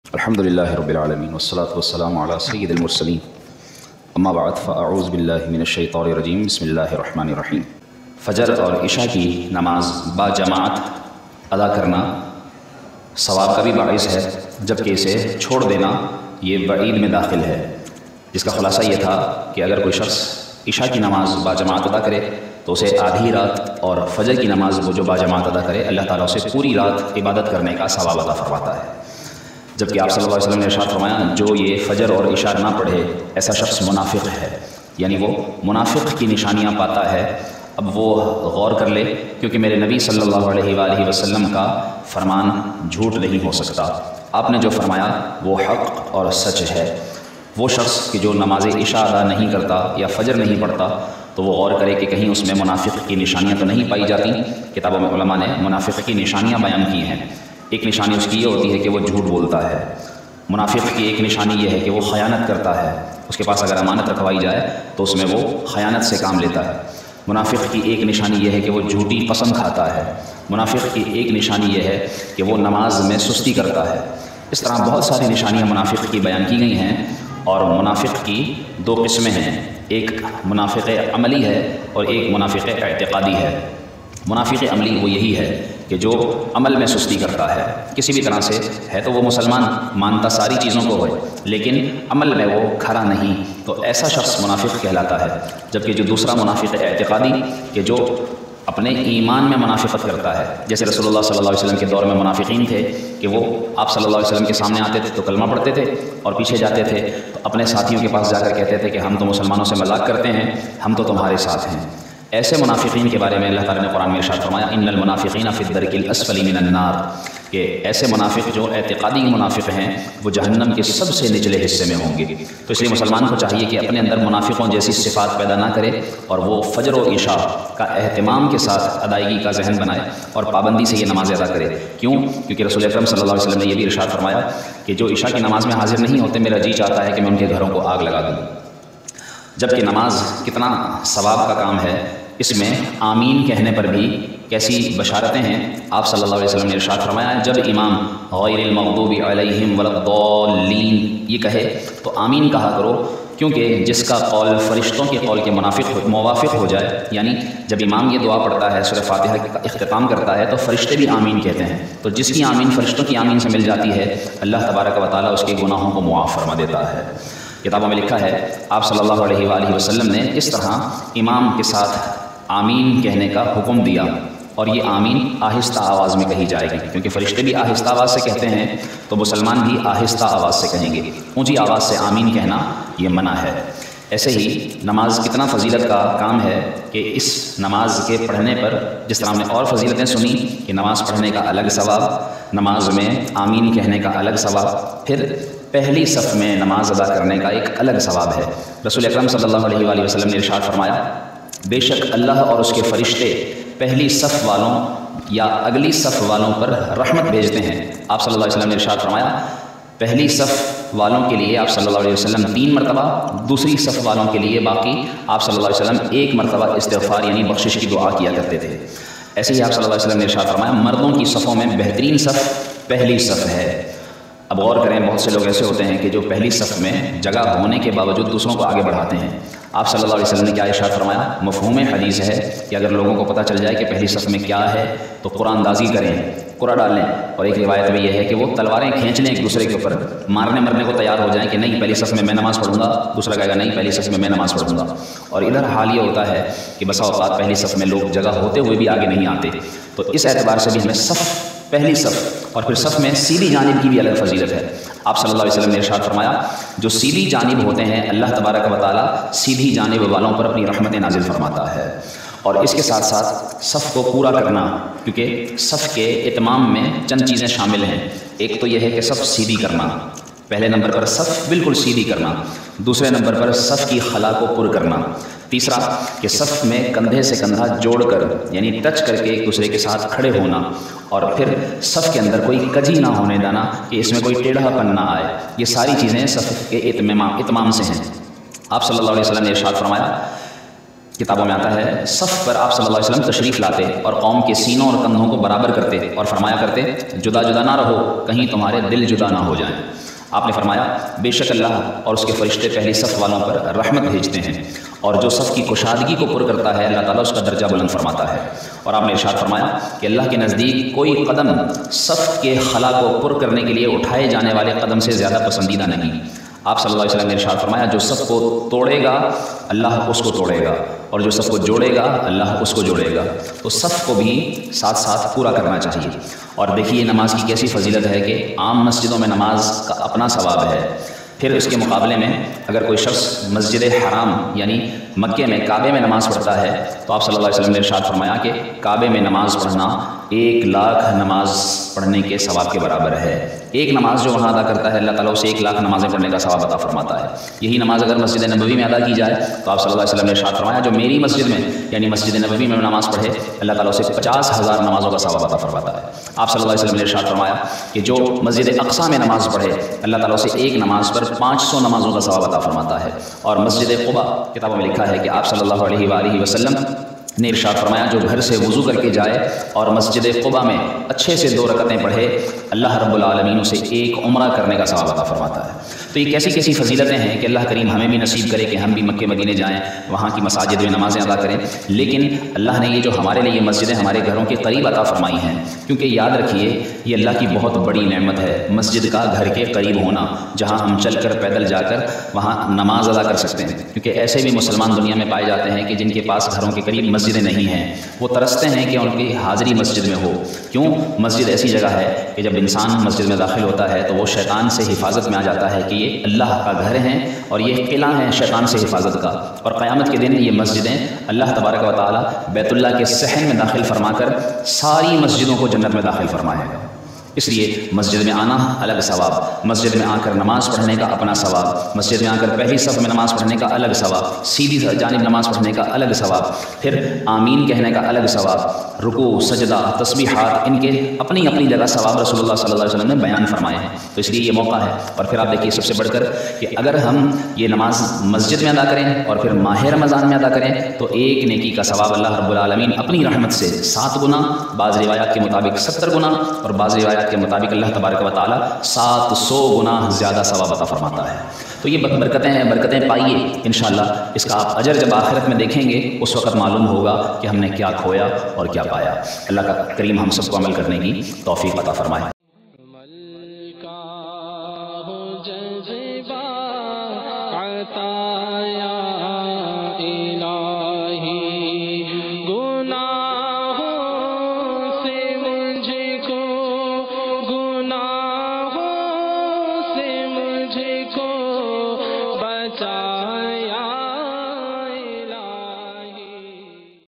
الحمدللہ رب العالمین والصلاة والسلام علی سید المرسلین اما بعد فاعوذ باللہ من الشیطان الرجیم بسم اللہ الرحمن الرحیم۔ فجر اور عشاء کی نماز با جماعت ادا کرنا ثواب کا بھی باعث ہے، جبکہ اسے چھوڑ دینا یہ وعید میں داخل ہے، جس کا خلاصہ یہ تھا کہ اگر کوئی شخص عشاء کی نماز با جماعت ادا کرے تو اسے آدھی رات اور فجر کی نماز وہ جو با جماعت ادا کرے اللہ تعالیٰ اسے پوری رات عبادت کرنے کا ثواب عطا فرماتا ہے۔ جبکہ آپ صلی اللہ علیہ وسلم نے ارشاد فرمایا جو یہ فجر اور عشاء نہ پڑھے ایسا شخص منافق ہے، یعنی وہ منافق کی نشانیاں پاتا ہے۔ اب وہ غور کر لے، کیونکہ میرے نبی صلی اللہ علیہ وآلہ وسلم کا فرمان جھوٹ نہیں ہو سکتا۔ آپ نے جو فرمایا وہ حق اور سچ ہے۔ وہ شخص کہ جو نماز عشاء ادا نہیں کرتا یا فجر نہیں پڑھتا تو وہ غور کرے کہ کہیں اس میں منافق کی نشانیاں تو نہیں پائی جاتی۔ کتابوں میں علماء نے منافق کی نشانیاں بیان کی ہیں۔ ایک نشانی اس کی یہ ہوتی ہے کہ وہ جھوٹ بولتا ہے۔ منافق کی ایک نشانی یہ ہے کہ وہ خیانت کرتا ہے، اس کے پاس اگر امانت رکھوائی جائے تو اس میں وہ خیانت سے کام لیتا ہے۔ منافق کی ایک نشانی یہ ہے کہ وہ جھوٹی قسم کھاتا ہے۔ منافق کی ایک نشانی یہ ہے کہ وہ نماز میں سستی کرتا ہے۔ اس طرح بہت ساری نشانیاں منافق کی بیان کی گئی ہیں، اور منافق کی دو قسمیں ہیں، ایک منافق عملی ہے اور ایک منافق اعتقادی ہے۔ منافق عملی وہ یہی ہے کہ جو عمل میں سستی کرتا ہے، کسی بھی طرح سے ہے تو وہ مسلمان مانتا ساری چیزوں کو ہے، لیکن عمل میں وہ کھڑا نہیں، تو ایسا شخص منافق کہلاتا ہے۔ جبکہ جو دوسرا منافق اعتقادی کہ جو اپنے ایمان میں منافقت کرتا ہے، جیسے رسول اللہ صلی اللہ علیہ وسلم کے دور میں منافقین تھے کہ وہ آپ صلی اللہ علیہ وسلم کے سامنے آتے تھے تو کلمہ پڑھتے تھے اور پیچھے جاتے تھے تو اپنے ساتھیوں کے پاس جا کر کہتے تھے کہ ہم تو مسلمانوں سے مذاق کرتے ہیں، ہم تو تمہارے ساتھ ہیں۔ ایسے منافقین کے بارے میں اللہ تعالیٰ نے قرآن میں ارشاد فرمایا ان المنافقین فی الدرک الاسفل من النار، کہ ایسے منافق جو اعتقادی منافق ہیں وہ جہنم کے سب سے نچلے حصے میں ہوں گے۔ تو اس لیے مسلمان کو چاہیے کہ اپنے اندر منافقوں جیسی صفات پیدا نہ کرے اور وہ فجر و عشاء کا اہتمام کے ساتھ ادائیگی کا ذہن بنائے اور پابندی سے یہ نماز ادا کرے۔ کیوں؟ کیونکہ رسول اکرم صلی اللہ علیہ وسلم نے یہ بھی ارشاد فرمایا کہ جو عشاء کی نماز میں حاضر نہیں ہوتے میرا جی چاہتا ہے کہ میں ان کے گھروں کو آگ لگا دوں۔ جبکہ نماز کتنا ثواب کا کام ہے، اس میں آمین کہنے پر بھی کیسی بشارتیں ہیں۔ آپ صلی اللہ علیہ وسلم نے ارشاد فرمایا جب امام غیر المغضوب علیہم ولا الضالین یہ کہے تو آمین کہا کرو، کیونکہ جس کا قول فرشتوں کے قول کے موافق ہو جائے، یعنی جب امام یہ دعا پڑھتا ہے سورہ فاتحہ کا اختتام کرتا ہے تو فرشتے بھی آمین کہتے ہیں، تو جس کی آمین فرشتوں کی آمین سے مل جاتی ہے اللہ تبارک و تعالیٰ اس کے گناہوں کو معاف فرما دیتا ہے۔ کتابوں میں لکھا ہے آپ صلی اللہ علیہ وآلہ وسلم نے اس طرح امام کے ساتھ آمین کہنے کا حکم دیا، اور یہ آمین آہستہ آواز میں کہی جائے گی، کیونکہ فرشتے بھی آہستہ آواز سے کہتے ہیں تو مسلمان بھی آہستہ آواز سے کہیں گے۔ اونچی آواز سے آمین کہنا یہ منع ہے۔ ایسے ہی نماز کتنا فضیلت کا کام ہے کہ اس نماز کے پڑھنے پر جس طرح ہم نے اور فضیلتیں سنی کہ نماز پڑھنے کا الگ ثواب، نماز میں آمین کہنے کا الگ ثواب، پھر پہلی صف میں نماز ادا کرنے کا ایک الگ ثواب ہے۔ رسول اکرم صلی اللہ علیہ وآلہ وسلم نے ارشاد فرمایا بے شک اللہ اور اس کے فرشتے پہلی صف والوں یا اگلی صف والوں پر رحمت بھیجتے ہیں۔ آپ صلی اللہ علیہ وسلم نے ارشاد فرمایا پہلی صف والوں کے لیے آپ صلی اللہ علیہ وسلم 3 مرتبہ، دوسری صف والوں کے لیے باقی آپ صلی اللہ علیہ وسلم 1 مرتبہ استغفار یعنی بخشش کی دعا کیا کرتے تھے۔ ایسے ہی آپ صلی اللہ علیہ وسلم نے ارشاد فرمایا مردوں کی صفوں میں بہترین صف پہلی صف ہے۔ اب غور کریں، بہت سے لوگ ایسے ہوتے ہیں کہ جو پہلی صف میں جگہ ہونے کے باوجود دوسروں کو آگے بڑھاتے ہیں۔ آپ صلی اللہ علیہ وسلم نے کیا ارشاد فرمایا؟ مفہوم حدیث ہے کہ اگر لوگوں کو پتہ چل جائے کہ پہلی صف میں کیا ہے تو قرآن اندازی کریں، قرآن ڈال لیں، اور ایک روایت میں یہ ہے کہ وہ تلواریں کھینچ لیں ایک دوسرے کے اوپر، مارنے مرنے کو تیار ہو جائیں کہ نہیں پہلی صف میں نماز پڑھوں گا، دوسرا کہے گا نہیں پہلی صف میں نماز پڑھوں گا۔ اور ادھر حال یہ ہوتا ہے کہ بسا اوقات پہلی صف میں لوگ جگہ ہوتے ہوئے بھی آگے نہیں آتے۔ تو اس اعتبار سے بھی ہمیں پہلی صف اور پھر صف میں سیدھی جانب کی بھی الگ فضیلت ہے۔ آپ صلی اللہ علیہ وسلم نے ارشاد فرمایا جو سیدھی جانب ہوتے ہیں اللہ تبارک و تعالیٰ سیدھی جانب والوں پر اپنی رحمتیں نازل فرماتا ہے۔ اور اس کے ساتھ ساتھ صف کو پورا کرنا، کیونکہ صف کے اتمام میں چند چیزیں شامل ہیں۔ ایک تو یہ ہے کہ صف سیدھی کرنا، پہلے نمبر پر صف بالکل سیدھی کرنا، دوسرے نمبر پر صف کی خلا کو پر کرنا، تیسرا کہ صف میں کندھے سے کندھا جوڑ کر یعنی ٹچ کر کے ایک دوسرے کے ساتھ کھڑے ہونا، اور پھر صف کے اندر کوئی کجی نہ ہونے دینا کہ اس میں کوئی ٹیڑھا پن نہ آئے۔ یہ ساری چیزیں صف کے اتمام سے ہیں۔ آپ صلی اللہ علیہ وسلم نے ارشاد فرمایا کتابوں میں آتا ہے صف پر آپ صلی اللہ علیہ وسلم تشریف لاتے اور قوم کے سینوں اور کندھوں کو برابر کرتے اور فرمایا کرتے جدا جدا نہ رہو، کہیں تمہارے دل جدا نہ ہو جائیں۔ آپ نے فرمایا بے شک اللہ اور اس کے فرشتے پہلی صف والوں پر رحمت بھیجتے ہیں، اور جو صف کی کشادگی کو پر کرتا ہے اللہ تعالیٰ اس کا درجہ بلند فرماتا ہے۔ اور آپ نے ارشاد فرمایا کہ اللہ کے نزدیک کوئی قدم صف کے خلا کو پر کرنے کے لیے اٹھائے جانے والے قدم سے زیادہ پسندیدہ نہیں۔ آپ صلی اللہ علیہ وسلم نے ارشاد فرمایا جو صف کو توڑے گا اللہ اس کو توڑے گا، اور جو صف کو جوڑے گا اللہ اس کو جوڑے گا۔ تو صف کو بھی ساتھ ساتھ پورا کرنا چاہیے۔ اور دیکھیے نماز کی کیسی فضیلت ہے کہ عام مسجدوں میں نماز کا اپنا ثواب ہے، پھر اس کے مقابلے میں اگر کوئی شخص مسجد حرام یعنی مکے میں کعبے میں نماز پڑھتا ہے تو آپ صلی اللہ علیہ وسلم نے ارشاد فرمایا کہ کعبے میں نماز پڑھنا 1,00,000 نماز پڑھنے کے ثواب کے برابر ہے۔ ایک نماز جو وہاں ادا کرتا ہے اللہ تعالیٰ اسے 1,00,000 نمازیں پڑھنے کا ثواب عطا فرماتا ہے۔ یہی نماز اگر مسجد نبوی میں ادا کی جائے تو آپ صلی اللہ علیہ وسلم نے ارشاد فرمایا جو میری مسجد میں یعنی مسجد نبوی میں نماز پڑھے اللہ تعالیٰ اسے 50,000 نمازوں کا ثواب عطا فرماتا ہے۔ آپ صلی اللہ علیہ وسلم نے ارشاد فرمایا کہ جو مسجد اقصیٰ میں نماز پڑھے اللہ تعالیٰ اسے ایک نماز پر 500 نمازوں کا ثواب عطا فرماتا ہے۔ اور مسجد قباء کتابوں میں لکھا ہے کہ آپ صلی اللہ علیہ وآلہ وسلم نے ارشاد فرمایا جو گھر سے وضو کر کے جائے اور مسجد قباء میں اچھے سے 2 رکعتیں پڑھے اللہ رب العالمین اسے ایک عمرہ کرنے کا ثواب عطا فرماتا ہے۔ تو یہ کیسی کیسی فضیلتیں ہیں کہ اللہ کریم ہمیں بھی نصیب کرے کہ ہم بھی مکے مدینے جائیں، وہاں کی مساجد میں نمازیں ادا کریں۔ لیکن اللہ نے یہ جو ہمارے لیے مسجدیں ہمارے گھروں کے قریب عطا فرمائی ہیں، کیونکہ یاد رکھیے یہ اللہ کی بہت بڑی نعمت ہے مسجد کا گھر کے قریب ہونا، جہاں ہم چل کر پیدل جا کر وہاں نماز ادا کر سکتے ہیں۔ کیونکہ ایسے بھی مسلمان دنیا میں پائے جاتے ہیں کہ جن کے پاس گھروں کے قریب مسجدیں نہیں ہیں، وہ ترستے ہیں کہ ان کی حاضری مسجد میں ہو۔ کیوں؟ مسجد ایسی جگہ ہے کہ جب انسان مسجد میں داخل ہوتا ہے تو وہ شیطان سے حفاظت میں آ جاتا ہے کہ یہ اللہ کا گھر ہیں اور یہ قلعہ ہیں شیطان سے حفاظت کا، اور قیامت کے دن یہ مسجدیں اللہ تبارک و تعالی بیت اللہ کے صحن میں داخل فرما کر ساری مسجدوں کو جنت میں داخل فرمائے گا۔ اس لیے مسجد میں آنا الگ ثواب، مسجد میں آ کر نماز پڑھنے کا اپنا ثواب، مسجد میں آ کر پہلی صف میں نماز پڑھنے کا الگ ثواب، سیدھی جانب نماز پڑھنے کا الگ ثواب، پھر آمین کہنے کا الگ ثواب، رکوع سجدہ تسبیحات ان کے اپنی اپنی جگہ ثواب رسول اللہ صلی اللہ علیہ وسلم نے بیان فرمائے ہیں۔ تو اس لیے یہ موقع ہے۔ اور پھر آپ دیکھیے سب سے بڑھ کر کہ اگر ہم یہ نماز مسجد میں ادا کریں اور پھر ماہ رمضان میں ادا کریں تو ایک نیکی کا ثواب اللہ رب العالمین اپنی رحمت سے 7 گنا، بعض روایات کے مطابق 70 گنا اور بعض روایات کے مطابق اللہ تبارک و تعالی 700 گنا زیادہ ثواب عطا فرماتا ہے۔ تو یہ برکتیں ہیں، برکتیں پائیے انشاءاللہ۔ اس کا آپ اجر جب آخرت میں دیکھیں گے اس وقت معلوم ہوگا کہ ہم نے کیا کھویا اور کیا پایا۔ اللہ کا کریم ہم سب کو عمل کرنے کی توفیق عطا فرمائے۔